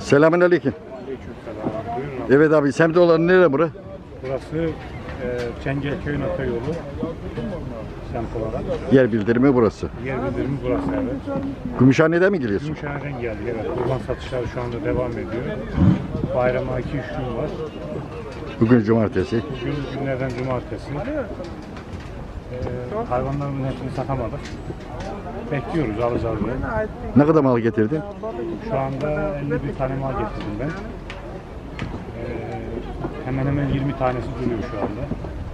Selamünaleyküm. Aleykümselam. Buyurun abi. Evet abi, semtte olan nere bura? Burası Çengelköy'ün otoyolu. Semt olarak. Yer bildirimi burası. Yer bildirimi burası, evet. Gümüşhane'den mi geliyorsun? Gümüşhane'den geldik, evet. Kurban satışları şu anda devam ediyor. Bayrama 2-3 gün var. Bugün cumartesi. Bugün günlerden cumartesi. Hayvanlarımızın hepsini satamadık. Bekliyoruz alacağız diye. Ne kadar mal getirdin? Şu anda 51 tane mal getirdim ben. Hemen hemen 20 tanesi duruyor şu anda.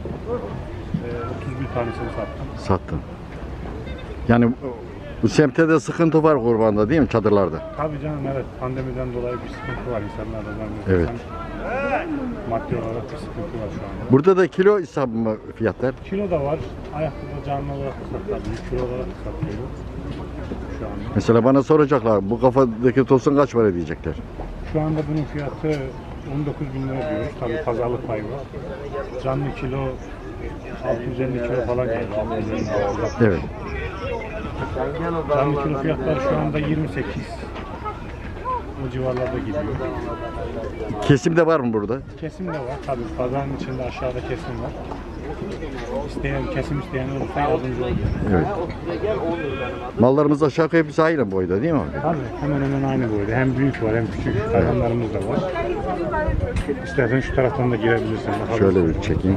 31 tanesini sattım. Sattın. Yani bu semtte de sıkıntı var kurbanda değil mi, çadırlarda? Tabii canım, evet. Pandemiden dolayı bir sıkıntı var insanlarda. Evet. Maddi olarak bir sıkıntı var şu anda. Burada da kilo hesabı mı fiyatlar? Kilo da var. Ayakta canlı olarak da satılıyor. Kilo olarak da satılıyor. Şu anda. Mesela bana soracaklar, bu kafadaki tosun kaç para diyecekler. Şu anda bunun fiyatı 19.000 lira diyoruz. Tabii pazarlık payı var. Canlı kilo 650 kilo falan geliyor. 650 kilo. Evet. Canlı kilo fiyatları şu anda 28. O civarlarda gidiyor. Kesim de var mı burada? Kesim de var. Tabii pazarın içinde aşağıda kesim var. Kesim isteyen olursa yardımcı oluyor. Evet. Mallarımız aşağı yukarı hepsi aynı boyda değil mi abi? Tabii hemen hemen aynı boyda. Hem büyük var hem küçük hayvanlarımız da var. İstersen şu taraftan da girebilirsin. Bakalım. Şöyle bir çekeyim.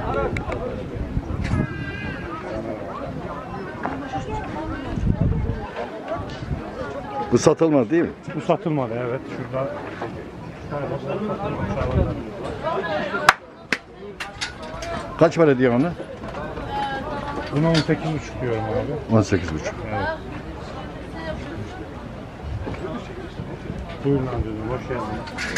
Bu satılmadı değil mi? Bu satılmadı, evet. Şurada satılmamış hayvanlar. Kaç para diyor onu? Buna 18,5 diyorum abi. 18,5. Evet. Buyurun abi, hoş geldiniz.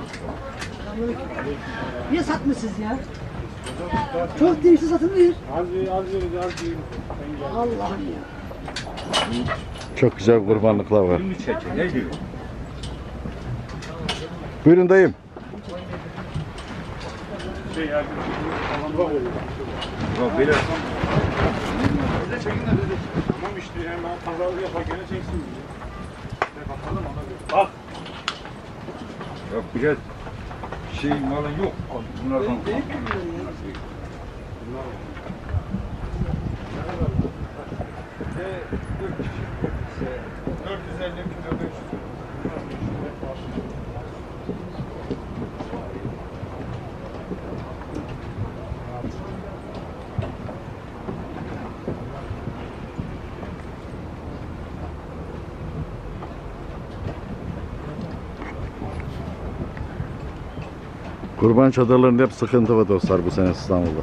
Niye satmışsınız ya? Çok değişti satılıyor. Az değil. Allah'ım ya. Çok güzel kurbanlıklar var. Buyurun dayım. Tamam işte, hemen pazarlık yaparken çeksin. Bakalım ona göre. Bak. Ya biraz şey malın yok. Bunlardan. Kurban çadırlarında hep sıkıntı var dostlar bu sene İstanbul'da.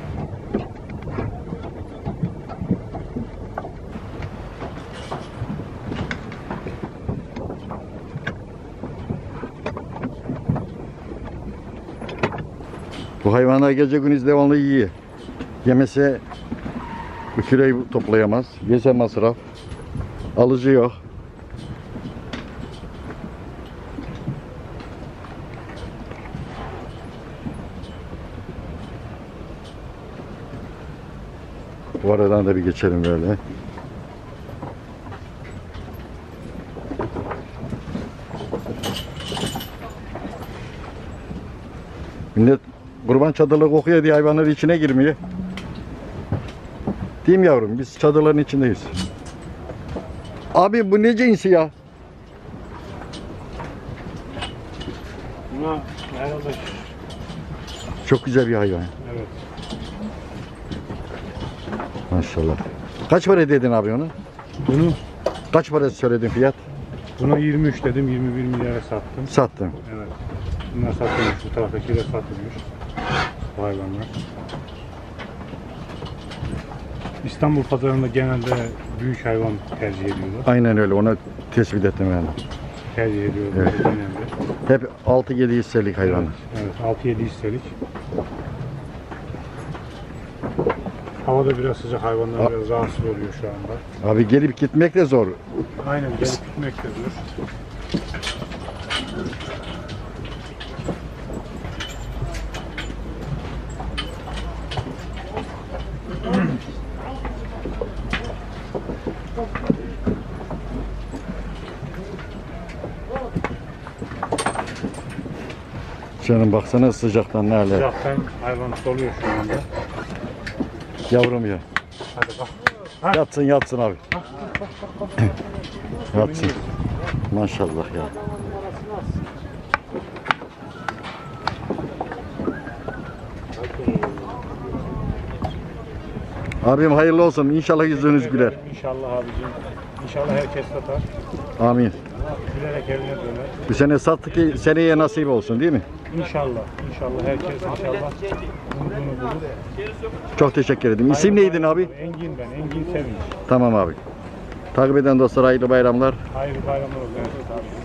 Bu hayvanlar gece gündüz devamlı yiyor. Yemese bu kiloyu toplayamaz. Yese masraf. Alıcı yok. Bu aradan da bir geçelim böyle. Millet kurban çadırlığı kokuyor diye hayvanlar içine girmiyor. Değil mi yavrum? Biz çadırların içindeyiz. Abi bu ne cinsi ya? Buna herhalde Çok güzel bir hayvan. evet. Maşallah. Kaç para dedin abi onu? Bunu Kaç para söyledin fiyat? buna 23 dedim, 21 milyara sattım. Sattım. Evet. Bunlar satılmış, bu taraftakiler satılmış. Bu hayvanlar. İstanbul pazarında genelde büyük hayvan tercih ediyorlar. Aynen öyle. Onu tespit ettim yani. Tercih ediyorlar Evet. genelde. Hep 6-7 hisselik hayvanlar. Evet, 6-7 hisselik. Havada biraz sıcak, hayvanlar biraz rahatsız oluyor şu anda. Abi gelip gitmek de zor. Aynen, gelip gitmek de zor. Canım baksana sıcaktan ne hale. Sıcaktan hayvan soluyor şu anda. Yavrum ya. Hadi bak. Ha. Yatsın yatsın abi. Yatsın. Maşallah ya. Abim hayırlı olsun. İnşallah yüzünüz güler. İnşallah abicim. İnşallah herkes satar. Amin. Gülerek evine döner. Bu sene sattık ki seneye nasip olsun değil mi? İnşallah. İnşallah herkes inşallah umduğunu bulur. Çok teşekkür ederim. İsim neydin abi? Engin ben. Engin Sevinç. Tamam abi. Takip eden dostlar hayırlı bayramlar. Hayırlı bayramlar olsun. Evet, abi.